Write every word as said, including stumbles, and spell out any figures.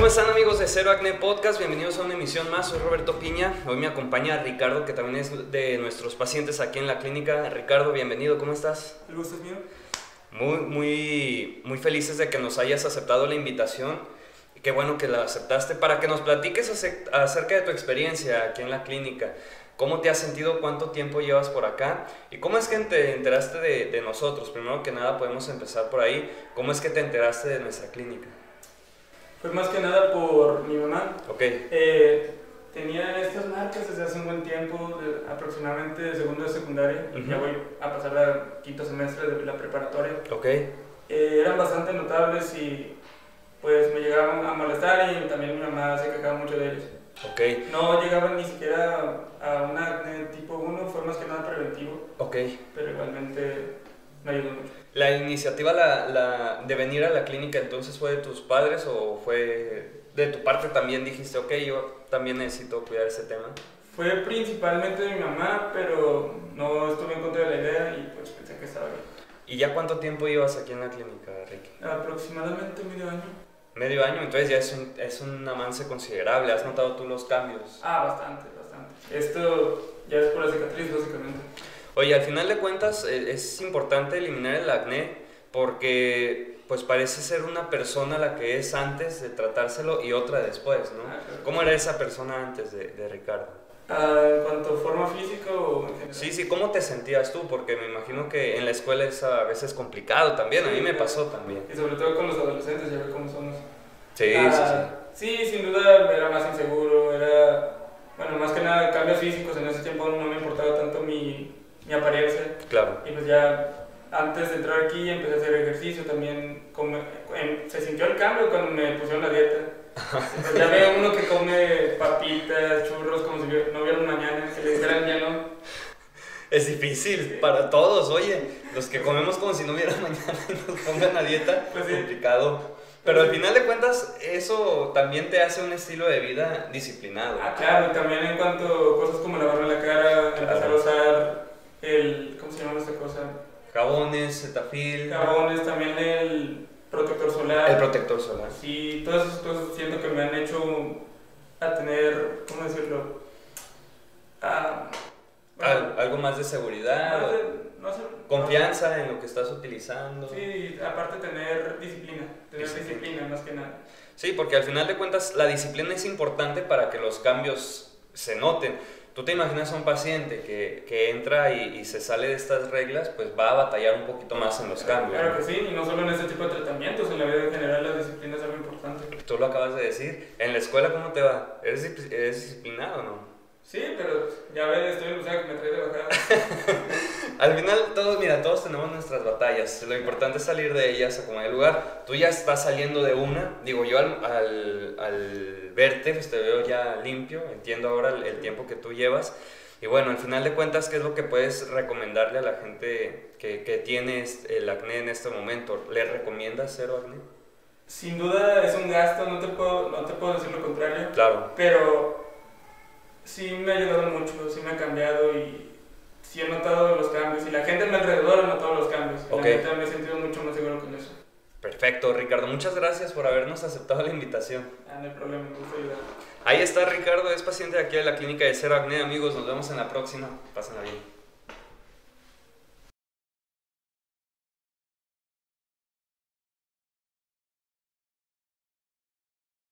están, amigos de Cero Acné Podcast? Bienvenidos a una emisión más. Soy Roberto Piña. Hoy me acompaña Ricardo, que también es de nuestros pacientes aquí en la clínica. Ricardo, bienvenido, ¿cómo estás? El gusto es mío. Muy, muy, muy felices de que nos hayas aceptado la invitación. Y qué bueno que la aceptaste para que nos platiques acerca de tu experiencia aquí en la clínica. ¿Cómo te has sentido? ¿Cuánto tiempo llevas por acá? ¿Y cómo es que te enteraste de, de nosotros? Primero que nada podemos empezar por ahí. ¿Cómo es que te enteraste de nuestra clínica? Fue más que nada por mi mamá. Ok. Eh, tenía estas marcas desde hace un buen tiempo, de, aproximadamente de segundo de secundaria. Uh-huh. Ya voy a pasar al quinto semestre de la preparatoria. Ok. Eh, eran bastante notables y pues me llegaban a molestar, y también mi mamá se quejaba mucho de ellos. Okay. No llegaban ni siquiera a un acné tipo uno, fue más que nada preventivo. Okay. Pero igualmente me ayudó mucho. ¿La iniciativa la, la, de venir a la clínica entonces fue de tus padres o fue de tu parte también? Dijiste, ok, yo también necesito cuidar ese tema. Fue principalmente de mi mamá, pero no estuve en contra de la idea y pues pensé que estaba bien. ¿Y ya cuánto tiempo llevas aquí en la clínica, Ricky? Aproximadamente medio año. Medio año, entonces ya es un, es un avance considerable. ¿Has notado tú los cambios? Ah, bastante, bastante. Esto ya es por la cicatriz, básicamente. Oye, al final de cuentas es importante eliminar el acné porque pues parece ser una persona la que es antes de tratárselo y otra después, ¿no? Ah, claro. ¿Cómo era esa persona antes de, de Ricardo? Ah, ¿en cuanto a forma física o en general? Sí, sí, ¿cómo te sentías tú? Porque me imagino que en la escuela es a veces complicado también, sí, a mí me pasó también. Y sobre todo con los adolescentes, ya ves cómo somos. Sí, ah, sí, sí. Sí, sin duda era más inseguro, era... Bueno, más que nada cambios físicos, en ese tiempo no me importaba tanto mi, mi apariencia. Claro. Y pues ya antes de entrar aquí empecé a hacer ejercicio también, come, en, se sintió el cambio cuando me pusieron la dieta. Pues ya veo uno que come papitas, churros, como si no hubiera un mañana, que le dijeran ya no. Es difícil, sí, para todos, oye, los que comemos como si no hubiera mañana y nos pongan a dieta, pues sí, complicado. Pero al final de cuentas, eso también te hace un estilo de vida disciplinado. Ah, claro, y también en cuanto a cosas como lavarme la cara, claro, empezar a usar el, ¿cómo se llama esta cosa? Jabones, Cetaphil. Jabones, también el protector solar. El protector solar. Sí, todas esas cosas siento que me han hecho a tener, ¿cómo decirlo? Ah, bueno, Al, algo más de seguridad. Más de, no sé, confianza no, en lo que estás utilizando. Sí, aparte tener disciplina, tener disciplina. disciplina más que nada. Sí, porque al final de cuentas la disciplina es importante para que los cambios se noten. Tú te imaginas a un paciente que, que entra y, y se sale de estas reglas, pues va a batallar un poquito más en los cambios. Claro que sí, y no solo en este tipo de tratamientos, en la vida en general la disciplina es algo importante. Tú lo acabas de decir. ¿En la escuela cómo te va? ¿Eres, eres disciplinado o no? Sí, pero ya ves, estoy en Lucía que me trae de bajada. Al final, todos, mira, todos tenemos nuestras batallas. Lo importante es salir de ellas a como hay lugar. Tú ya estás saliendo de una. Digo, yo al, al, al verte, pues te veo ya limpio. Entiendo ahora el, el tiempo que tú llevas. Y bueno, al final de cuentas, ¿qué es lo que puedes recomendarle a la gente que, que tiene el acné en este momento? ¿Le recomiendas cero acné? Sin duda es un gasto, no te puedo, no te puedo decir lo contrario. Claro. Pero sí me ha ayudado mucho, sí me ha cambiado y sí he notado los cambios. Y la gente a mi alrededor ha notado los cambios. Okay. La neta me he sentido mucho más seguro con eso. Perfecto, Ricardo. Muchas gracias por habernos aceptado la invitación. Ah, no hay problema, me gusta ayudar. Ahí está Ricardo, es paciente de aquí de la clínica de Cero Acné. Amigos, nos vemos en la próxima. Pásenla bien.